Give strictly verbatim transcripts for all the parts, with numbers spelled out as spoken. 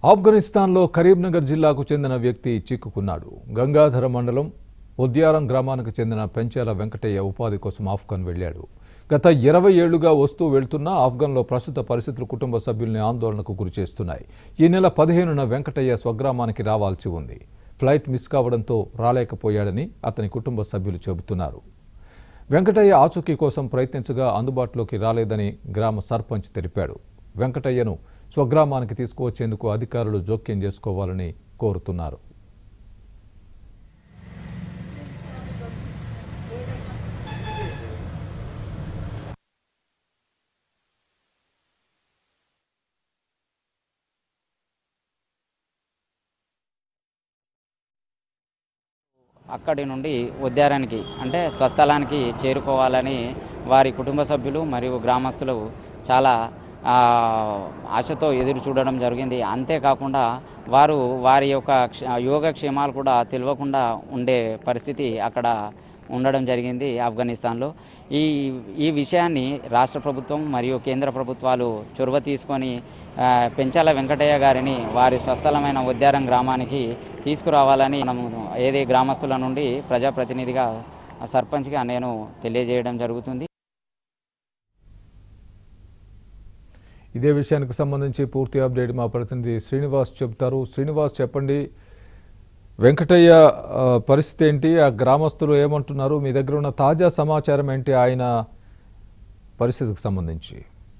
ఆఫ్ఘనిస్తాన్లో కరీంనగర్ జిల్లాకు చెందిన వ్యక్తి చిక్కుకున్నాడు. గంగాధర మండలం ఉద్యారం గ్రామానికి చెందిన పెంచాల వెంకటయ్య ఉపాధి కోసం ఆఫ్ఘన్ వెళ్లాడు. గత ఇరవై ఏళ్లుగా వస్తూ వెళ్తున్న ఆఫ్ఘన్లో ప్రస్తుత పరిస్థితులు కుటుంబ సభ్యుల్ని ఆందోళనకు గురిచేస్తున్నాయి. ఈ నెల పదిహేనున వెంకటయ్య స్వగ్రామానికి రావాల్సి ఉంది. ఫ్లైట్ మిస్ కావడంతో రాలేకపోయాడని అతని కుటుంబ సభ్యులు చెబుతున్నారు. వెంకటయ్య ఆచూకీ కోసం ప్రయత్నించగా అందుబాటులోకి రాలేదని గ్రామ సర్పంచ్ తెలిపాడు. వెంకటయ్యను స్వగ్రామానికి తీసుకువచ్చేందుకు అధికారులు జోక్యం చేసుకోవాలని కోరుతున్నారు. అక్కడి నుండి ఉద్యారానికి అంటే స్వస్థలానికి చేరుకోవాలని వారి కుటుంబ సభ్యులు మరియు గ్రామస్తులు చాలా ఆశతో ఎదురు చూడడం జరిగింది. అంతేకాకుండా వారు వారి యొక్క యోగక్షేమాలు కూడా తెలియకుండా ఉండే పరిస్థితి అక్కడ ఉండడం జరిగింది ఆఫ్ఘనిస్తాన్లో. ఈ ఈ విషయాన్ని రాష్ట్ర ప్రభుత్వం మరియు కేంద్ర ప్రభుత్వాలు చొరవ తీసుకొని పెంచాల వెంకటయ్య గారిని వారి స్వస్థలమైన ఉద్యారం గ్రామానికి తీసుకురావాలని మనము ఏది గ్రామస్తుల నుండి ప్రజాప్రతినిధిగా సర్పంచ్గా నేను తెలియజేయడం జరుగుతుంది. ఇదే విషయానికి సంబంధించి పూర్తి అప్డేట్ మా ప్రతినిధి శ్రీనివాస్ చెప్తారు. శ్రీనివాస్, చెప్పండి, వెంకటయ్య పరిస్థితి ఏంటి? ఆ గ్రామస్తులు ఏమంటున్నారు? మీ దగ్గర ఉన్న తాజా సమాచారం ఏంటి ఆయన పరిస్థితికి సంబంధించి?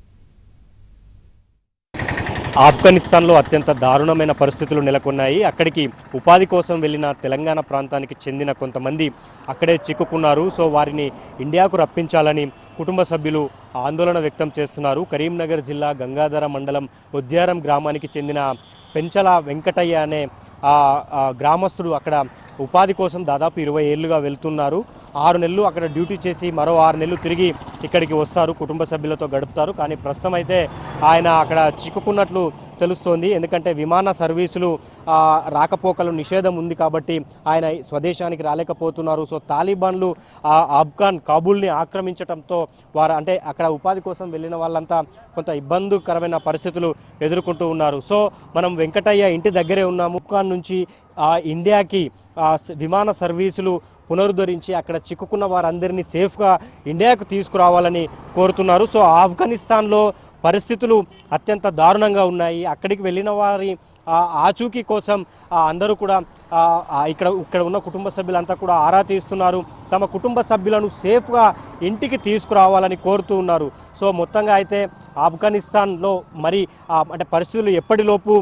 ఆఫ్ఘనిస్తాన్లో అత్యంత దారుణమైన పరిస్థితులు నెలకొన్నాయి. అక్కడికి ఉపాధి కోసం వెళ్ళిన తెలంగాణ ప్రాంతానికి చెందిన కొంతమంది అక్కడే చిక్కుకున్నారు. సో వారిని ఇండియాకు రప్పించాలని కుటుంబ సభ్యులు ఆందోళన వ్యక్తం చేస్తున్నారు. కరీంనగర్ జిల్లా గంగాధర మండలం ఉద్యారం గ్రామానికి చెందిన పెంచల వెంకటయ్య అనే గ్రామస్తుడు అక్కడ ఉపాధి కోసం దాదాపు ఇరవై ఏళ్ళుగా వెళ్తున్నారు. ఆరు నెలలు అక్కడ డ్యూటీ చేసి మరో ఆరు నెలలు తిరిగి ఇక్కడికి వస్తారు, కుటుంబ సభ్యులతో గడుపుతారు. కానీ ప్రస్తుతం అయితే ఆయన అక్కడ చిక్కుకున్నట్లు తెలుస్తోంది. ఎందుకంటే విమాన సర్వీసులు రాకపోకలు నిషేధం ఉంది కాబట్టి ఆయన స్వదేశానికి రాలేకపోతున్నారు. సో తాలిబాన్లు ఆఫ్ఘాన్ కాబూల్ని ఆక్రమించడంతో వారు అంటే అక్కడ ఉపాధి కోసం వెళ్ళిన వాళ్ళంతా కొంత ఇబ్బందికరమైన పరిస్థితులు ఎదుర్కొంటూ ఉన్నారు. సో మనం వెంకటయ్య ఇంటి దగ్గరే ఉన్నాము. ఆఫ్ఘాన్ నుంచి ఇండియాకి విమాన సర్వీసులు పునరుద్ధరించి అక్కడ చిక్కుకున్న వారందరినీ సేఫ్గా ఇండియాకు తీసుకురావాలని కోరుతున్నారు. సో ఆఫ్ఘనిస్తాన్లో పరిస్థితులు అత్యంత దారుణంగా ఉన్నాయి. అక్కడికి వెళ్ళిన వారి ఆచూకీ కోసం అందరూ కూడా ఇక్కడ ఇక్కడ ఉన్న కుటుంబ సభ్యులంతా కూడా ఆరా తీస్తున్నారు. తమ కుటుంబ సభ్యులను సేఫ్గా ఇంటికి తీసుకురావాలని కోరుతూ ఉన్నారు. సో మొత్తంగా అయితే ఆఫ్ఘనిస్తాన్లో మరి అంటే పరిస్థితులు ఎప్పటిలోపు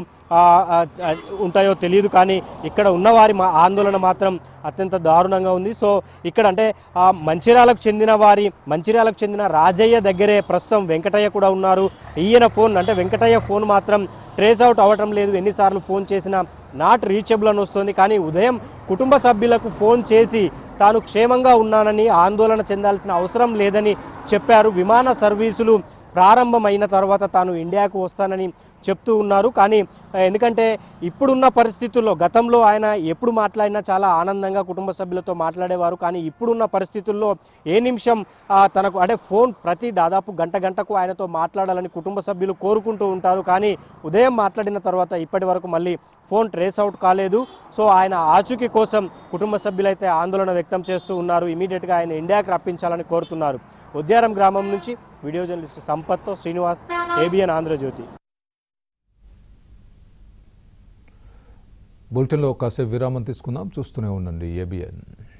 ఉంటాయో తెలియదు, కానీ ఇక్కడ ఉన్నవారి మా ఆందోళన మాత్రం అత్యంత దారుణంగా ఉంది. సో ఇక్కడ అంటే మంచిర్యాలకు చెందిన వారి మంచిర్యాలకు చెందిన రాజయ్య దగ్గరే ప్రస్తుతం వెంకటయ్య కూడా ఉన్నారు. ఈయన ఫోన్ అంటే వెంకటయ్య ఫోన్ మాత్రం ట్రేస్ అవుట్ అవ్వటం లేదు. ఎన్నిసార్లు ఫోన్ చేసినా నాట్ రీచబుల్ అని వస్తుంది. కానీ ఉదయం కుటుంబ సభ్యులకు ఫోన్ చేసి తాను క్షేమంగా ఉన్నానని, ఆందోళన చెందాల్సిన అవసరం లేదని చెప్పారు. విమాన సర్వీసులు ప్రారంభమైన తర్వాత తాను ఇండియాకు వస్తానని చెప్తూ ఉన్నారు. కానీ ఎందుకంటే ఇప్పుడున్న పరిస్థితుల్లో గతంలో ఆయన ఎప్పుడు మాట్లాడినా చాలా ఆనందంగా కుటుంబ సభ్యులతో మాట్లాడేవారు. కానీ ఇప్పుడున్న పరిస్థితుల్లో ఏ నిమిషం తనకు అంటే ఫోన్ ప్రతి దాదాపు గంట గంటకు ఆయనతో మాట్లాడాలని కుటుంబ సభ్యులు కోరుకుంటూ ఉంటారు. కానీ ఉదయం మాట్లాడిన తర్వాత ఇప్పటి వరకు మళ్ళీ ఫోన్ ట్రేస్ అవుట్ కాలేదు. సో ఆయన ఆచూకీ కోసం కుటుంబ సభ్యులైతే ఆందోళన వ్యక్తం చేస్తూ ఉన్నారు. ఇమీడియట్గా ఆయన ఇండియాకి రప్పించాలని కోరుతున్నారు. ఉద్యారం గ్రామం నుంచి వీడియో జర్నలిస్ట్ సంపత్తో శ్రీనివాస్, ఏబిఎన్ ఆంధ్రజ్యోతి. బులెటిన్లో కాసేపు విరామం తీసుకుందాం, చూస్తూనే ఉండండి ఏబిఎన్.